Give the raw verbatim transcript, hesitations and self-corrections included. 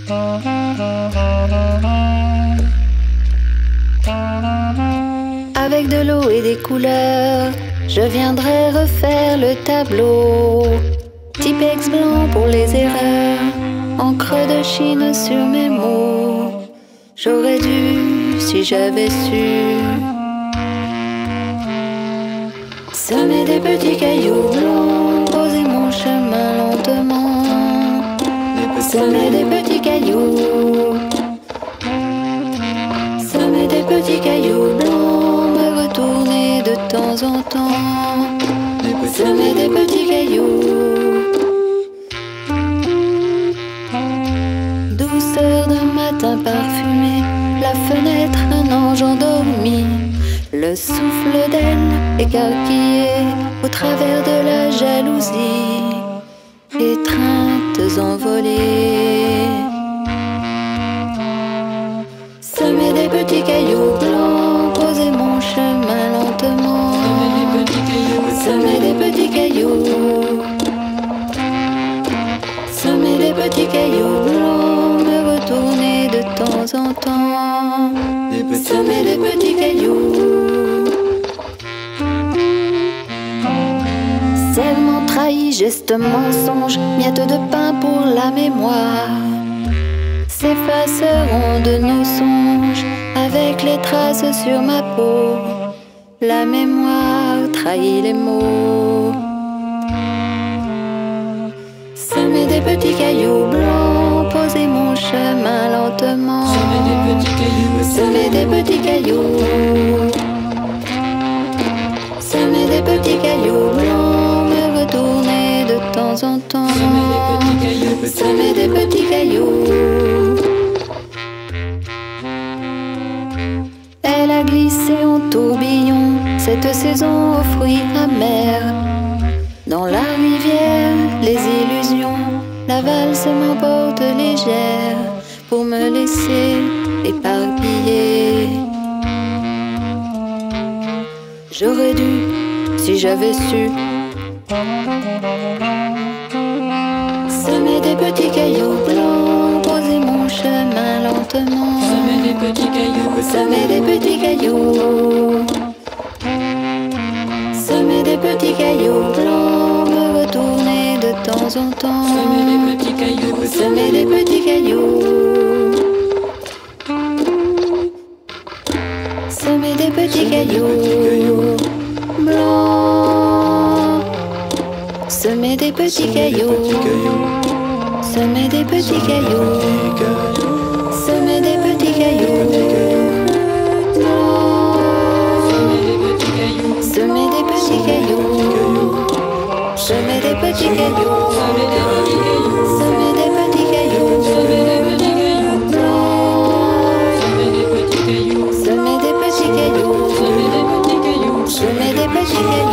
Avec de l'eau et des couleurs, je viendrai refaire le tableau. Tipex blanc pour les erreurs, encre de Chine sur mes mots. J'aurais dû, si j'avais su, semer des petits cailloux blancs, poser mon chemin lentement. Semer des petits cailloux, semer des petits cailloux blancs, me retourner de temps en temps. Semer des petits cailloux, douceur d'un matin parfumé, la fenêtre, un ange endormi, le souffle d'elle écarquillé au travers de la jalousie, étreintes envolées. Semer des petits cailloux blancs, poser mon chemin lentement. Semer des petits cailloux, semer des petits cailloux blancs, me retourner de temps en temps. Semer des petits cailloux, serment trahi, geste mensonge, miettes de pain pour la mémoire s'effaceront de nos songes avec les traces sur ma peau. La mémoire trahit les mots. Semer des petits cailloux blancs, poser mon chemin lentement. Semer des petits cailloux, semer des petits cailloux, semer des petits cailloux blancs, me retourner de temps en temps. Semer des petits cailloux. Elle a glissé en tourbillon cette saison aux fruits amers. Dans la rivière, les illusions, la valse m'emporte légère pour me laisser éparpiller. J'aurais dû, si j'avais su, semer des petits cailloux blancs, poser mon chemin lentement. Semer des petits cailloux, semer des petits cailloux, semer des petits cailloux blancs, me retourner de temps en temps. Semer des petits cailloux, semer des petits cailloux, semer des petits cailloux blancs, semer des petits cailloux, semer des petits cailloux, semer des petits cailloux blancs, semer des petits cailloux, semer des petits cailloux, semer des petits cailloux, semer des petits cailloux blancs, semer des petits cailloux, semer des petits cailloux, semer des petits cailloux, semer des petits cailloux.